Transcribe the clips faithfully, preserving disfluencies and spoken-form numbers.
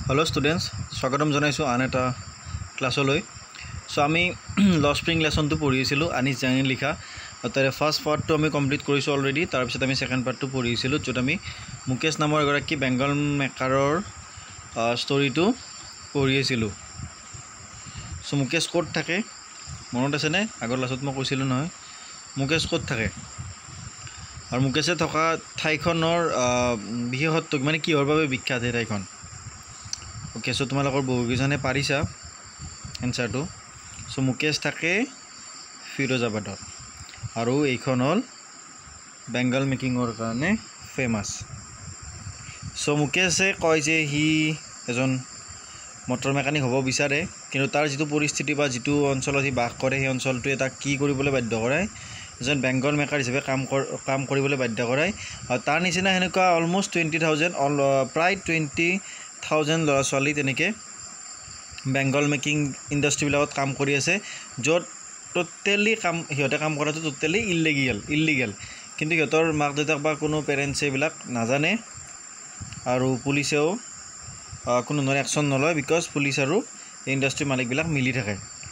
Hello students, স্বাগতম জনাইছো আন এটা ক্লাছলৈ। সো আমি ল স্প্ৰিং লেসনটো পঢ়িছিলো আনিছ জানি লিখা তাৰে ফাৰ্স্ট পাৰ্টটো আমি কমপ্লিট কৰিছো অলৰেডি। তাৰ পিছত আমি সেকেন্ড পাৰ্টটো পঢ়িছিলো যত আমি মুকেশ নামৰ এগৰাকী বেংগল মেকাৰৰ ষ্টৰীটো পঢ়িছিলো। সো মুকেশ ক'ত থাকে মনত আছে নে? আগৰ ক্লাছত মই কৈছিলো নহয় মুকেশ ক'ত থাকে আৰু মুকেশে থকা ঠাইখনৰ বিশেষত্ব মানে কিহৰ বাবে বিখ্যাত এই ঠাইখন। ओके सो तुम्हारे बहुकिजने पारिसा एन्सार तो सो मुकेश থাকে फिरोजाबाद और এইখন হল बेंगल मेकिंगर कारण फेमास। सो मुकेशे कय जे हि एजन मटर मेकानिक हब विचारे किन्तु तार जितु परिस्थिति बा जितु अंचल हि बास करे সেই অঞ্চলটোৱে তাক কি কৰিবলৈ বাধ্য কৰায় এজন বেংগল মেকাৰ হিচাপে কাম কাম কৰিবলৈ বাধ্য কৰায় আৰু তাৰ নিচিনা হেনেকুৱা অলমোষ্ট টুৱেণ্টি থাউজেণ্ড প্ৰায় টুৱেণ্টি থাউজেণ্ড ল'ৰা ছোৱালী তেনেকৈ বেংগল মেকিং ইণ্ডাষ্ট্ৰীবিলাকত কাম কৰি আছে য'ত টোটেলি কাম সিহঁতে কাম কৰাটো টোটেলি ইলিগেল ইলিগেল কিন্তু সিহঁতৰ মাক দেউতাক বা কোনো পেৰেণ্টছে এইবিলাক নাজানে আৰু পুলিচেও কোনো ধৰণৰ একশ্যন নলয় বিকজ পুলিচ আৰু ইণ্ডাষ্ট্ৰী মালিকবিলাক মিলি থাকে।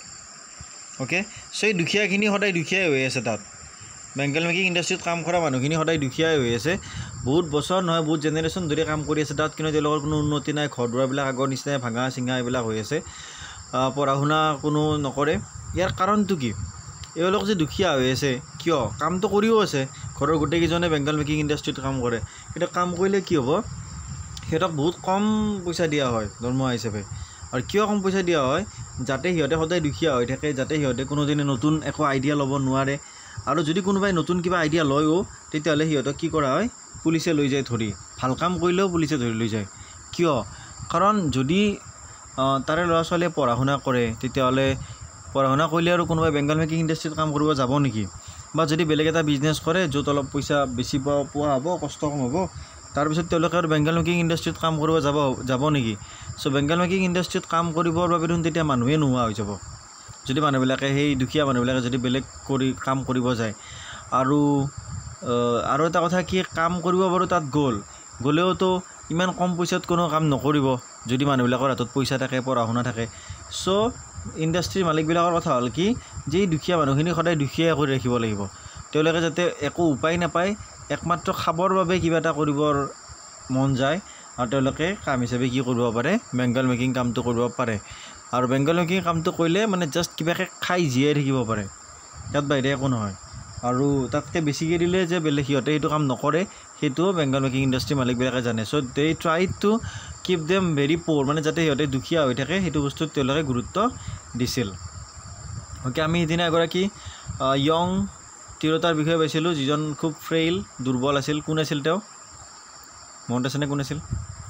ওকে সো এই দুখীয়াখিনি সদায় দুখীয়াই হৈ আছে তাত বেংগল মেকিং ইণ্ডাষ্ট্ৰীত কাম কৰা মানুহখিনি সদায় দুখীয়াই হৈ আছে বহুত বছৰ নহয় বহুত জেনেৰেশ্যন ধৰি কাম কৰি আছে তাত কিন্তু তেওঁলোকৰ কোনো উন্নতি নাই ঘৰ দুৱাৰবিলাক আগৰ নিচিনাই ভাঙা চিঙা এইবিলাক হৈ আছে পঢ়া শুনা কোনো নকৰে। ইয়াৰ কাৰণটো কি এওঁলোক যে দুখীয়া হৈ আছে কিয় কামটো কৰিও আছে ঘৰৰ গোটেইকেইজনে বেংগল মেকিং ইণ্ডাষ্ট্ৰীত কাম কৰে কিন্তু কাম কৰিলে কি হ'ব সিহঁতক বহুত কম পইচা দিয়া হয় দৰমহা হিচাপে আৰু কিয় কম পইচা দিয়া হয় যাতে সিহঁতে সদায় দুখীয়া হৈ থাকে যাতে সিহঁতে কোনোদিনে নতুন একো আইডিয়া ল'ব নোৱাৰে আৰু যদি কোনোবাই নতুন কিবা আইডিয়া লয়ও তেতিয়াহ'লে সিহঁতক কি কৰা হয় পুলিচে লৈ যায় ধৰি ভাল কাম কৰিলেও পুলিচে ধৰি লৈ যায় কিয় কাৰণ যদি তাৰে ল'ৰা ছোৱালীয়ে পঢ়া শুনা কৰে তেতিয়াহ'লে পঢ়া শুনা কৰিলে আৰু কোনোবাই বেংগল মেকিং ইণ্ডাষ্ট্ৰীত কাম কৰিব যাব নেকি বা যদি বেলেগ এটা বিজনেছ কৰে য'ত অলপ পইচা বেছি পোৱা হ'ব কষ্ট কম হ'ব তাৰপিছত তেওঁলোকে আৰু বেংগল মেকিং ইণ্ডাষ্ট্ৰীত কাম কৰিব যাব যাব নেকি। চ' বেংগল মেকিং ইণ্ডাষ্ট্ৰীত কাম কৰিবৰ বাবে দেখোন তেতিয়া মানুহে নোহোৱা হৈ যাব যদি মানুহবিলাকে সেই দুখীয়া মানুহবিলাকে যদি বেলেগ কৰি কাম কৰিব যায় আৰু আৰু এটা কথা কি কাম কৰিব বাৰু তাত গ'ল গ'লেওতো ইমান কম পইচাত কোনো কাম নকৰিব যদি মানুহবিলাকৰ হাতত পইচা থাকে পঢ়া শুনা থাকে। চ' ইণ্ডাষ্ট্ৰীৰ মালিকবিলাকৰ কথা হ'ল কি যে এই দুখীয়া মানুহখিনি সদায় দুখীয়াই কৰি ৰাখিব লাগিব তেওঁলোকে যাতে একো উপায় নাপায় একমাত্ৰ খাবৰ বাবে কিবা এটা কৰিবৰ মন যায় আৰু তেওঁলোকে কাম হিচাপে কি কৰিব পাৰে বেংগল মেকিং কামটো কৰিব পাৰে আৰু বেংগল মেকিং কামটো কৰিলে মানে জাষ্ট কিবাকৈ খাই জীয়াই থাকিব পাৰে তাত বাহিৰে একো নহয় আৰু তাতকৈ বেছিকৈ দিলে যে বেলেগ সিহঁতে সেইটো কাম নকৰে সেইটোও বেংগল মেকিং ইণ্ডাষ্ট্ৰীৰ মালিকবিলাকে জানে। So' they try to keep them very poor মানে যাতে সিহঁতে দুখীয়া হৈ থাকে সেইটো বস্তুত তেওঁলোকে গুৰুত্ব দিছিল। অ'কে আমি সিদিনা এগৰাকী য়ং তিৰোতাৰ বিষয়ে পাইছিলোঁ যিজন খুব ফ্ৰেইল দুৰ্বল আছিল কোন আছিল তেওঁ মনত আছেনে কোন আছিল?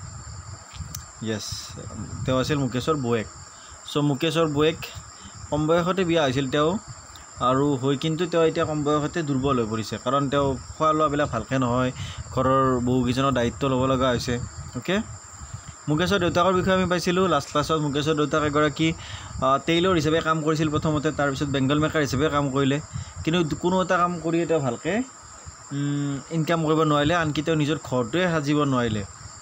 য়েছ তেওঁ আছিল মুকেশৰ বৌয়েক। চ' মুকেশৰ বৌয়েক কম বয়সতে বিয়া হৈছিল তেওঁ আৰু হৈ কিন্তু তেওঁ এতিয়া কম বয়সতে দুৰ্বল হৈ পৰিছে কাৰণ তেওঁ খোৱা লোৱাবিলাক ভালকৈ নহয় ঘৰৰ বহুকেইজনৰ দায়িত্ব ল'ব লগা হৈছে। অ'কে মুকেশৰ দেউতাকৰ বিষয়ে আমি পাইছিলোঁ লাষ্ট ক্লাছত মুকেশৰ দেউতাক এগৰাকী টেইলৰ হিচাপে কাম কৰিছিল প্ৰথমতে তাৰপিছত বেংগল মেকাৰ হিচাপে কাম কৰিলে কিন্তু কোনো এটা কাম কৰিয়ে তেওঁ ভালকৈ ইনকাম কৰিব নোৱাৰিলে আনকি তেওঁ নিজৰ ঘৰটোৱে সাজিব নোৱাৰিলে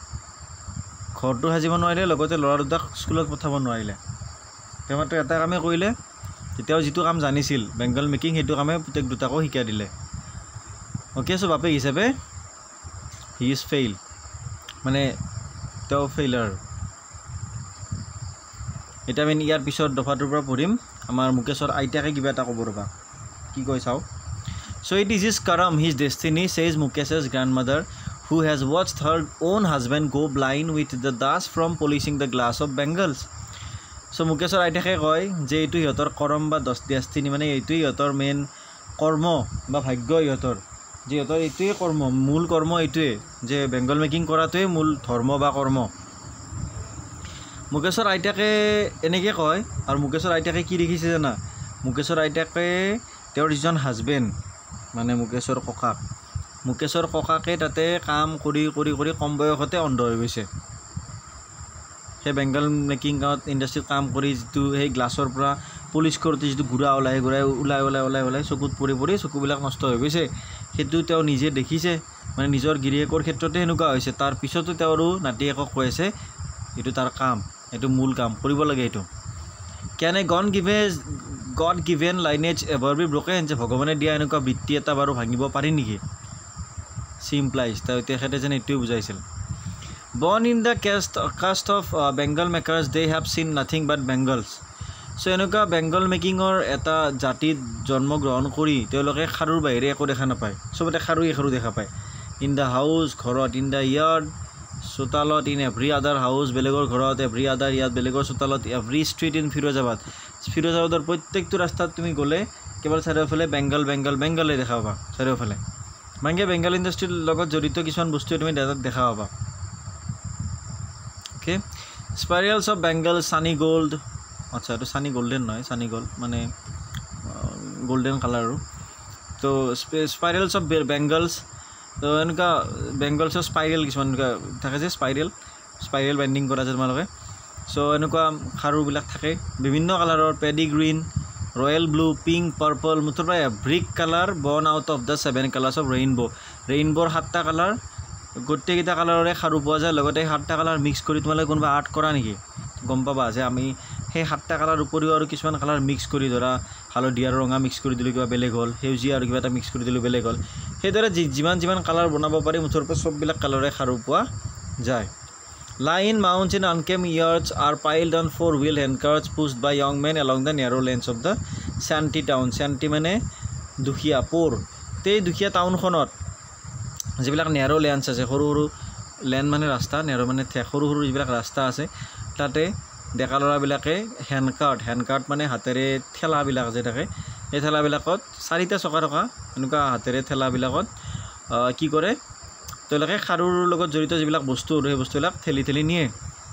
ঘৰটো সাজিব নোৱাৰিলে লগতে ল'ৰা দুটাক স্কুলত পঠাব নোৱাৰিলে তেওঁ মাত্ৰ এটা কামেই কৰিলে তেওঁ যিটো কাম জানিছিল বেংগল মেকিং সেইটো কামে পুতেক দুটাকো শিকাই দিলে। অ'কে চ' বাপেক হিচাপে হি ইজ ফেইল মানে তেওঁ ফেইলাৰ। এতিয়া আমি ইয়াৰ পিছত দফাটোৰ পৰা পঢ়িম আমাৰ মুকেশৰ আইতাকে কিবা এটা ক'ব ৰ'বা কি কয় চাওঁ। So' it is his karma his destiny chase Mukesh's গ্ৰাণ্ডমাদাৰ who has watched her own husband go blind with the dust from polishing the glass of Bengals. চ' মুকেশৰ আইতাকে কয় যে এইটো সিহঁতৰ কৰম বা ডেষ্টিনি মানে এইটোৱেই সিহঁতৰ মেইন কৰ্ম বা ভাগ্য সিহঁতৰ যে সিহঁতৰ এইটোৱেই কৰ্ম মূল কৰ্ম এইটোৱে যে বেংগল মেকিং কৰাটোৱেই মূল ধৰ্ম বা কৰ্ম। মুকেশৰ আইতাকে এনেকৈ কয় আৰু মুকেশৰ আইতাকে কি দেখিছে জানা মুকেশৰ আইতাকে তেওঁৰ যিজন হাজবেণ্ড মানে মুকেশৰ ককাক মুকেশৰ ককাকে তাতে কাম কৰি কৰি কৰি কম বয়সতে অন্ধ হৈ গৈছে সেই বেংগল মেকিং ইণ্ডাষ্ট্ৰীত কাম কৰি যিটো সেই গ্লাছৰ পৰা পলিচ কৰোঁতে যিটো ঘূৰা ওলাই ঘূৰাই ওলাই ওলাই ওলাই ওলাই চকুত পৰি পৰি চকুবিলাক নষ্ট হৈ গৈছে সেইটো তেওঁ নিজে দেখিছে মানে নিজৰ গিৰিয়েকৰ ক্ষেত্ৰতে সেনেকুৱা হৈছে তাৰ পিছতো তেওঁ আৰু নাতিয়েকক কৈ আছে এইটো তাৰ কাম, এইটো মূল কাম কৰিব লাগে এইটো। Can a god give god given lineage ever be broken, যে ভগৱানে দিয়া এনেকুৱা বৃত্তি এটা বাৰু ভাঙিব পাৰি নেকি? চিম্পলাইজ তেখেতে যেন এইটোৱে বুজাইছিল। Born in the caste caste of bangle makers they have seen nothing but bangles. So' এনেকুৱা বেংগল মেকিঙৰ এটা জাতিত জন্মগ্ৰহণ কৰি তেওঁলোকে খাৰুৰ বাহিৰে একো দেখা নাপায়, চবতে খাৰুৱে খাৰু দেখা পায়। ইন দ্য হাউচ, ঘৰত, ইন দ্য ইয়াৰ্ড, চোতালত, ইন এভৰি আদাৰ হাউচ, বেলেগৰ ঘৰত, এভৰি আদাৰ ইয়াৰ্ড, বেলেগৰ চোতালত, এভৰি ষ্ট্ৰীট ইন ফিৰোজাবাদ, ফিৰোজাবাদৰ প্ৰত্যেকটো ৰাস্তাত তুমি গ'লে কেৱল চাৰিওফালে বেংগল বেংগল বেংগলে দেখা পাবা চাৰিওফালে। মানে বেংগল ইণ্ডাষ্ট্ৰীৰ লগত জড়িত কিছুমান বস্তুৱে তুমি তাত দেখা পাবা। Okay, spirals of bangle, sunny gold, আচ্ছা এইটো ছানী গল্ডেন নহয়, ছানী গ'ল্ড মানে গল্ডেন কালাৰো। তো স্পাইৰেলছ অফ বেংগলছ, তো এনেকুৱা বেংগলছৰ স্পাইৰেল কিছুমান এনেকুৱা থাকে যে স্পাইৰেল স্পাইৰেল বাইণ্ডিং কৰা যে তোমালোকে। চ' এনেকুৱা খাৰুবিলাক থাকে বিভিন্ন কালাৰৰ, paddy green, royal blue, pink, purple, মুঠৰ পৰা every colour born out of the seven colours of rainbow'. ৰেইনব'ৰ সাতটা কালাৰ, গোটেইকেইটা কালাৰৰে খাৰু পোৱা যায়। লগতে সাতটা কালাৰ মিক্স কৰি তোমালোকে কোনোবা আৰ্ট কৰা নেকি? গম পাবা যে আমি সেই সাতটা কালাৰ উপৰিও আৰু কিছুমান কালাৰ মিক্স কৰি, ধৰা হালধীয়া আৰু ৰঙা মিক্স কৰি দিলোঁ কিবা বেলেগ হ'ল, সেউজীয়া আৰু কিবা এটা মিক্স কৰি দিলোঁ বেলেগ হ'ল। সেইদৰে যিমান যিমান কালাৰ বনাব পাৰি মুঠৰ পৰা চববিলাক কালাৰে খাৰু পোৱা যায়। Lie in mounds in unkempt yards are piled on four wheel handcarts pushed by young men along the narrow' lanes of the shanty town. Shanty মানে দুখীয়া, প'ৰ। সেই দুখীয়া টাউনখনত যিবিলাক নেৰ' লেন্স আছে, সৰু সৰু লেন মানে ৰাস্তা, নেৰ' মানে ঠেক, সৰু সৰু যিবিলাক ৰাস্তা আছে তাতে ডেকা ল'ৰাবিলাকে হেণ্ডকাৰ্ট, হেণ্ডকাৰ্ট মানে হাতেৰে ঠেলাবিলাক যে থাকে, সেই ঠেলাবিলাকত চাৰিটা চকা থকা এনেকুৱা হাতেৰে ঠেলাবিলাকত কি কৰে, তেওঁলোকে খাৰুৰ লগত জড়িত যিবিলাক বস্তু সেই বস্তুবিলাক ঠেলি ঠেলি নিয়ে।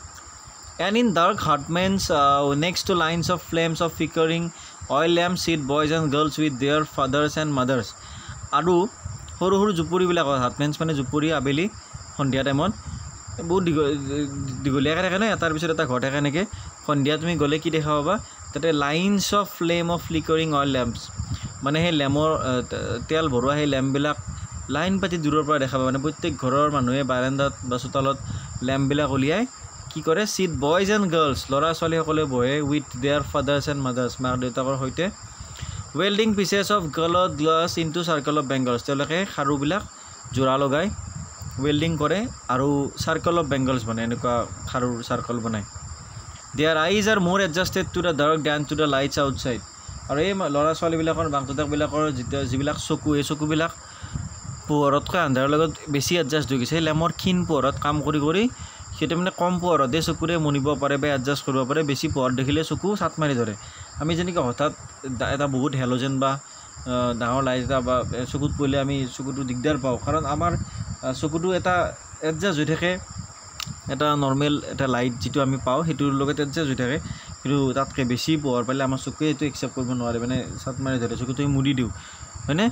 And in dark hutments next to lines of flames of flickering oil lamp sit boys and girls with their fathers and mothers. আৰু সৰু সৰু জুপুৰিবিলাকত, হাৰ্টমেন্স মানে জুপুৰি, আবেলি সন্ধিয়া টাইমত বহুত দীঘল দীঘলীয়াকৈ থাকে ন, এটাৰ পিছত এটা ঘৰ থাকে এনেকৈ। সন্ধিয়া তুমি গ'লে কি দেখা পাবা, তাতে lines of flame of flickering oil lamps, মানে সেই লেমৰ তেল ভৰোৱা সেই লেম্পবিলাক লাইন পাতি দূৰৰ পৰা দেখা পাবা। মানে প্ৰত্যেক ঘৰৰ মানুহে বাৰান্দাত বা চোতালত লেম্পবিলাক উলিয়াই কি কৰে, চিট বয়জ এণ্ড গাৰ্লছ, ল'ৰা ছোৱালীসকলে বহে, with their fathers and mothers, মাক দেউতাকৰ সৈতে। ৱেল্ডিং পিচেছ অফ গালত glass into circle of bangles, তেওঁলোকে খাৰুবিলাক যোৰা লগাই ৱেল্ডিং কৰে আৰু চাৰ্কল অফ বেংগলছ বনায়, এনেকুৱা খাৰুৰ চাৰ্কল বনায়। Their eyes are more adjusted to the dark than to the lights outside. আৰু এই ল'ৰা ছোৱালীবিলাকৰ, মাক দেউতাকবিলাকৰ যেতিয়া যিবিলাক চকু, এই চকুবিলাক পোহৰতকৈ আন্ধাৰৰ লগত বেছি এডজাষ্ট হৈ গৈছে। সেই লেমৰ ক্ষীণ পোহৰত কাম কৰি কৰি সিহঁতে মানে কম পোহৰতে চকুৰে মনিব পাৰে বা এডজাষ্ট কৰিব পাৰে। বেছি পোহৰ দেখিলে চকু চাট মাৰি ধৰে। আমি যেনেকৈ হঠাৎ এটা বহুত হেল'জেন বা ডাঙৰ লাইট এটা বা চকুত পৰিলে আমি চকুটো দিগদাৰ পাওঁ, কাৰণ আমাৰ চকুটো এটা এডজাষ্ট হৈ থাকে, এটা নৰ্মেল এটা লাইট যিটো আমি পাওঁ সেইটোৰ লগত এডজাষ্ট হৈ থাকে। কিন্তু তাতকৈ বেছি পোহৰ পালে আমাৰ চকুৱে এইটো একচেপ্ট কৰিব নোৱাৰে, মানে চাট মাৰি ধৰে, চকুটো মুদি দিওঁ, হয়নে?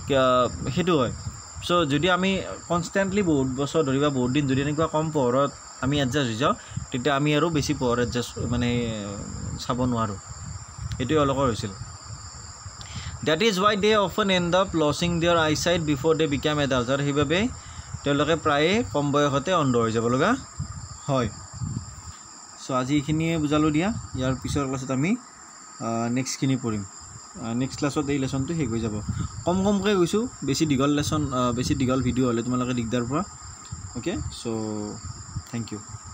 সেইটো হয়। চ' যদি আমি কনষ্টেণ্টলি বহুত বছৰ ধৰি বা বহুত দিন যদি এনেকুৱা কম পোহৰত আমি এডজাষ্ট হৈ যাওঁ, তেতিয়া আমি আৰু বেছি পোহৰ এডজাষ্ট মানে চাব নোৱাৰোঁ। এইটোৱে অলকৰ হৈছিল। That is why they often end up losing their eyesight before they become adult. আৰু সেইবাবে তেওঁলোকে প্ৰায়ে কম বয়সতে অন্ধ হৈ যাব লগা হয়। চ' আজি এইখিনিয়ে বুজালোঁ দিয়া। ইয়াৰ পিছৰ ক্লাছত আমি নেক্সটখিনি পঢ়িম। নেক্সট ক্লাছত এই লেচনটো শেষ হৈ যাব। কম কমকৈ গৈছোঁ, বেছি দীঘল লেচন বেছি দীঘল ভিডিঅ' হ'লে তোমালোকে দিগদাৰ পোৱা। Okay, so' thank U.